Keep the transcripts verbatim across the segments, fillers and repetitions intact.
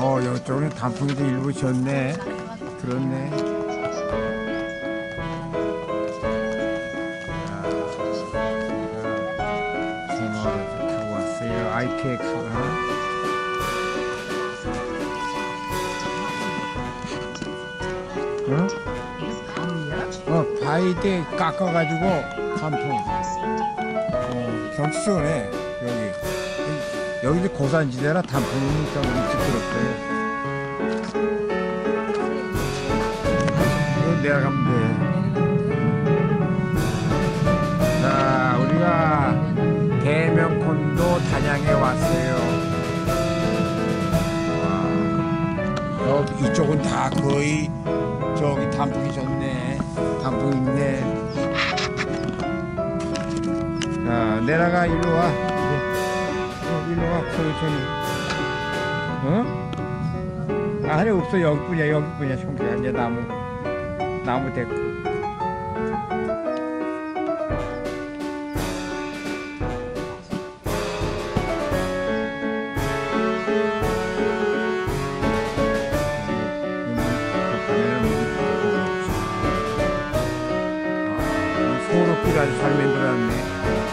어, 이쪽은 단풍이도 일부 졌네. 그렇네. 제모를 타고 왔어요. 아이피엑스가. 응? 어, 바위대 깎아가지고 단풍. 어, 경치 좋네. 여기. 여기도 고산지대라 단풍이니까 우리 시끄럽대. 이건 내려가면 돼. 자, 우리가 대명콘도 단양에 왔어요. 와, 여기 이쪽은 다 거의 저기 단풍이 졌네. 단풍 있네. 자, 내려가. 일로 와. 일로 와. 천천히. 어? 아니 없어. 여기뿐이야. 여기뿐이야. 총기가 이제 나무 나무 됐고. 소로길 아주 잘 만들어놨네.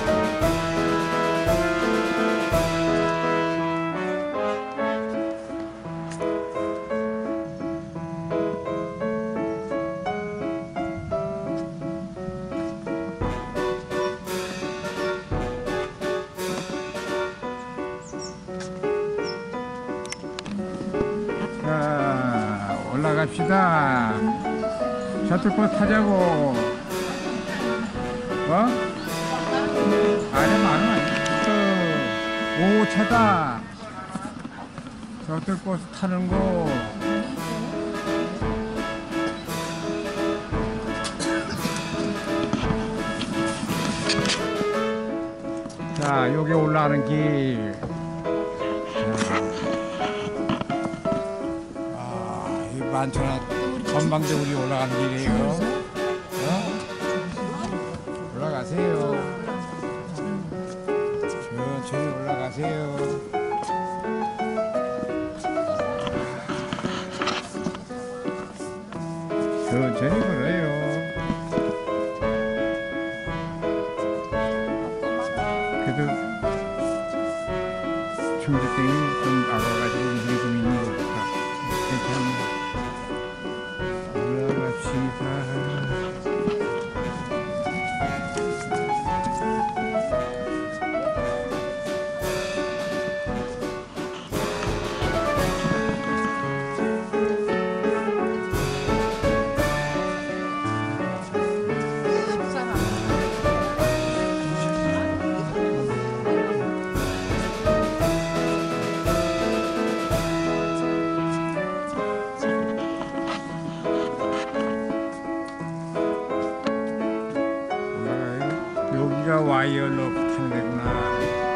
자, 올라갑시다. 셔틀버스 타자고. 어? 아니, 많아. 오, 차다. 셔틀버스 타는 거. 자, 여기 올라가는 길. 아, 이 많잖아. 전방대우리 올라가는 길이에요. 어? 올라가세요. 천천히 올라가세요. 천천히 걸어요. 그래도 충주땡이 좀 나가가지고 물이 좀 있는 것 같아. 괜찮네. 올라갑시다. 여기가 와이어로 타는 데구나.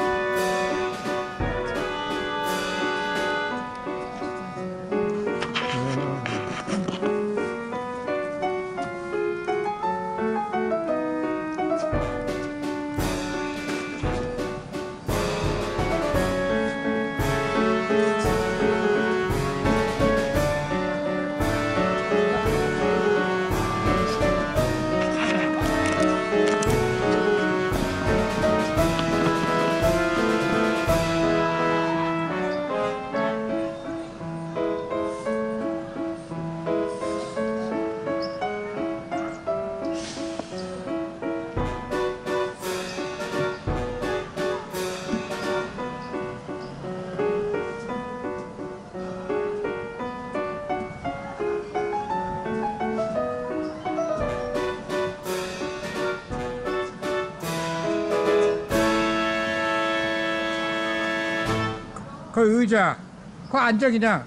그 의자, 그거 앉아 그냥.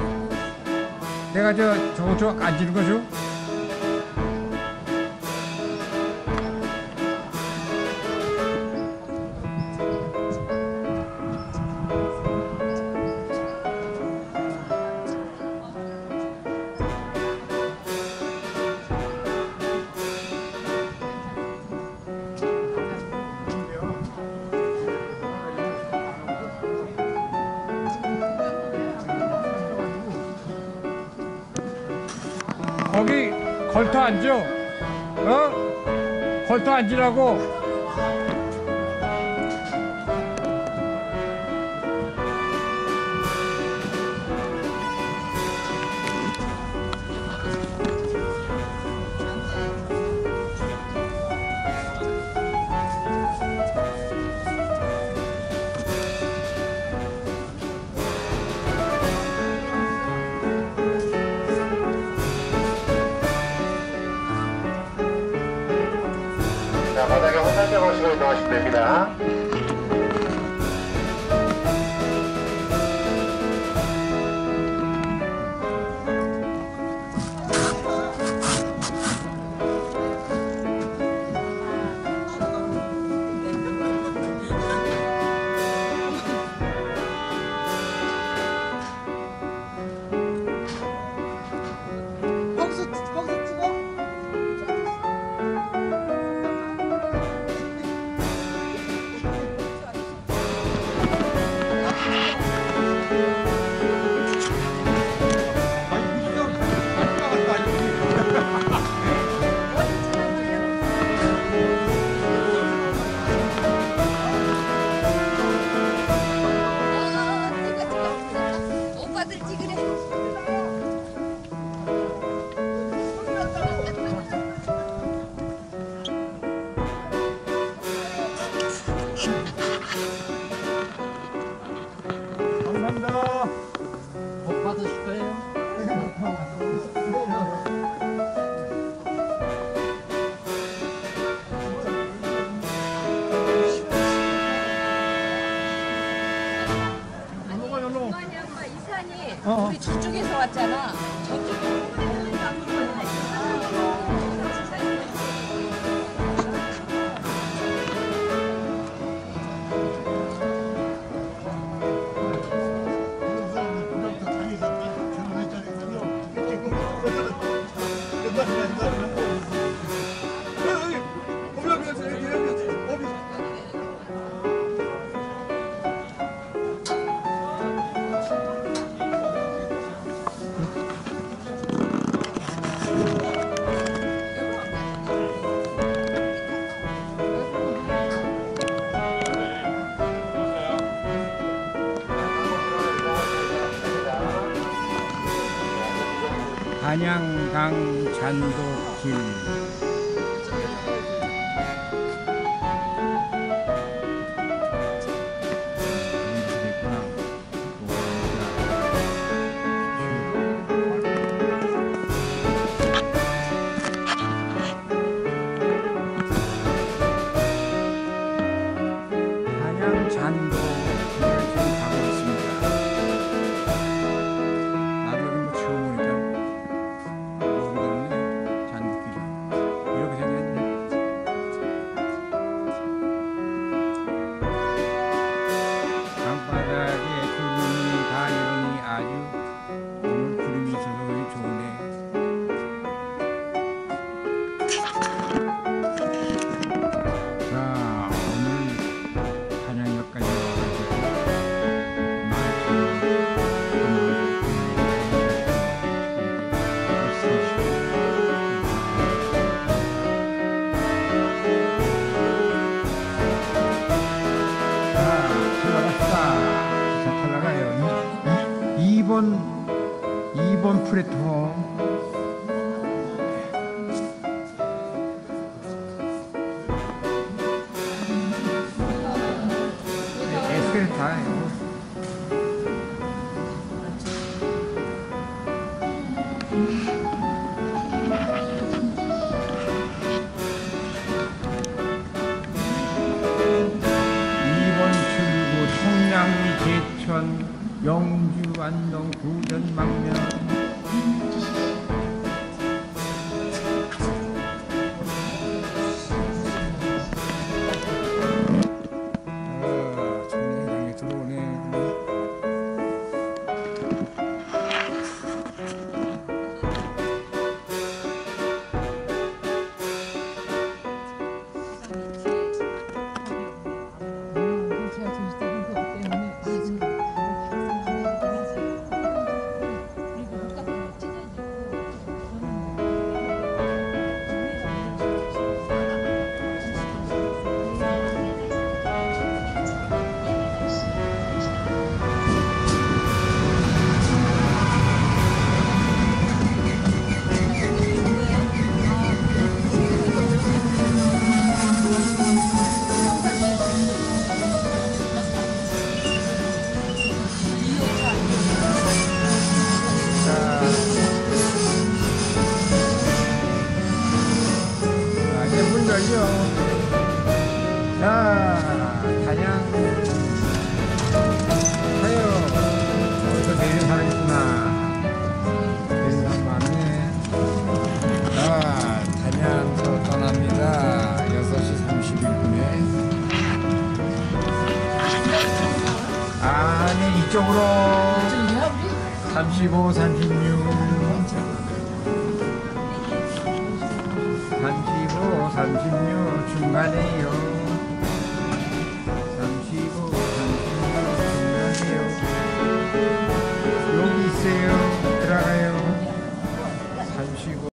내가 저 저거 저 앉는 거죠? 거기 걸터 앉아. 어? 걸터 앉으라고. 자, 바닥에 화살표 방식으로 이동하시면 됩니다. 어. 우리 저쪽에서 왔잖아. 저쪽에. 한양강 잔도길. 한양 잔도 이 번 이 번 플랫폼. 에스컬레이터예요. 이 번 출구 청량리 제천 영주 안동 부전 망면. 이쪽으로. 삼십오, 삼십육. 삼십오, 삼십육 중간에요. 삼십오, 삼십육 중간에요. 여기 있어요.